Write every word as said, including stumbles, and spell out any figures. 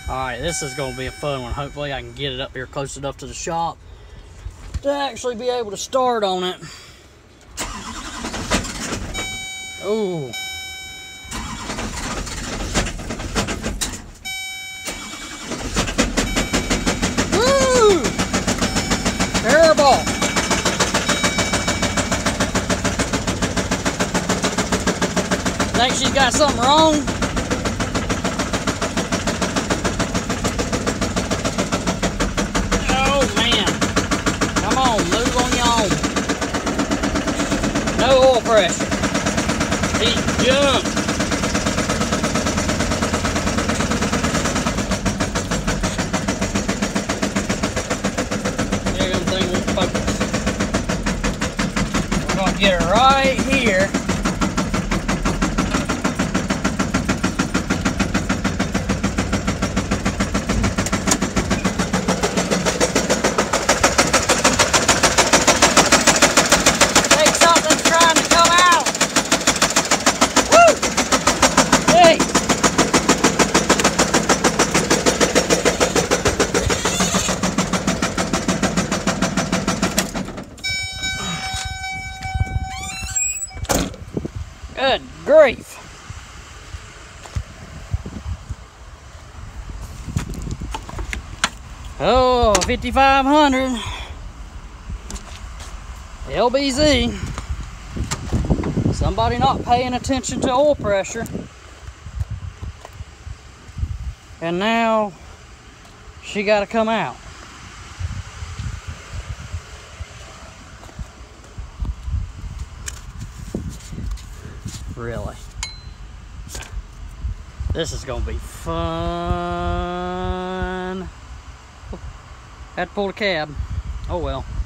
Alright, this is going to be a fun one. Hopefully I can get it up here close enough to the shop to actually be able to start on it. Ooh. Woo! Terrible. Think she's got something wrong? Oh man. Come on, move on your own. No oil pressure. He jumped. There, everything won't focus. We're gonna get it right here. Good grief. Oh, fifty-five hundred. L B Z. Somebody not paying attention to oil pressure. And now she got to come out. Really. This is going to be fun. Had to pull the cab. Oh well.